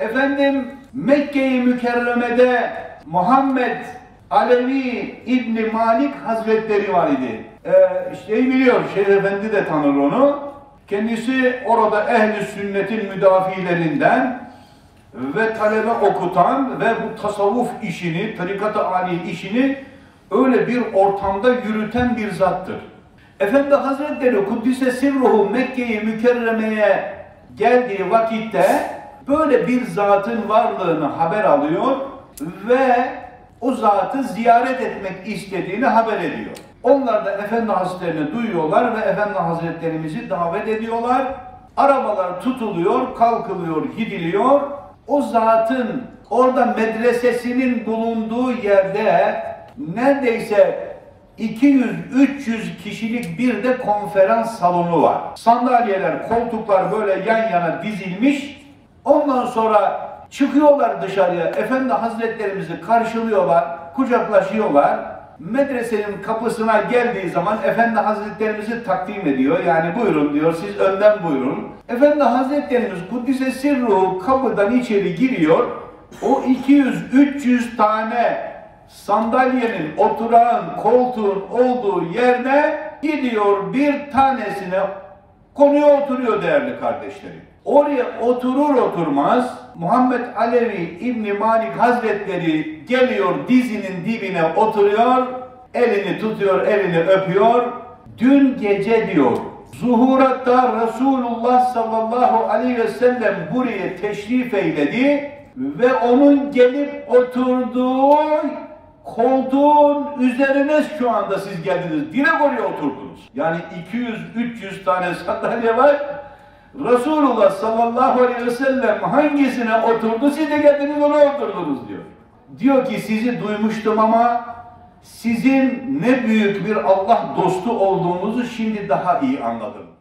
Efendim Mekke-i Mükerreme'de Muhammed Alevi İbni Malik Hazretleri var idi. Biliyor, Şeyh Efendi de tanır onu. Kendisi orada ehl-i sünnetin müdafilerinden ve talebe okutan ve bu tasavvuf işini, tarikat-ı âli işini öyle bir ortamda yürüten bir zattır. Efendi Hazretleri Kuddise Sirruhu Mekke-i Mükerreme'ye geldiği vakitte böyle bir zatın varlığını haber alıyor ve o zatı ziyaret etmek istediğini haber ediyor. Onlar da Efendi Hazretlerini duyuyorlar ve Efendi Hazretlerimizi davet ediyorlar. Arabalar tutuluyor, kalkılıyor, gidiliyor. O zatın orada medresesinin bulunduğu yerde neredeyse 200-300 kişilik bir de konferans salonu var. Sandalyeler, koltuklar böyle yan yana dizilmiş. Ondan sonra çıkıyorlar dışarıya. Efendi Hazretlerimizi karşılıyorlar, kucaklaşıyorlar. Medresenin kapısına geldiği zaman Efendi Hazretlerimizi takdim ediyor. Yani buyurun diyor, siz önden buyurun. Efendi Hazretlerimiz Kuddise Sirruhu kapıdan içeri giriyor. O 200-300 tane sandalyenin, oturağın, koltuğun olduğu yerine gidiyor, bir tanesine konuya oturuyor değerli kardeşlerim. Oraya oturur oturmaz Muhammed Alevi İbni Malik Hazretleri geliyor, dizinin dibine oturuyor, elini tutuyor, elini öpüyor. Dün gece diyor, zuhuratta Resulullah sallallahu aleyhi ve sellem buraya teşrif eyledi ve onun gelip oturduğu koltuğun üzerine şu anda siz geldiniz, direkt oraya oturdunuz. Yani 200-300 tane sandalye var. Resulullah sallallahu aleyhi ve sellem hangisine oturdu, siz de geldiniz ona oturdunuz diyor. Diyor ki sizi duymuştum ama sizin ne büyük bir Allah dostu olduğunuzu şimdi daha iyi anladım.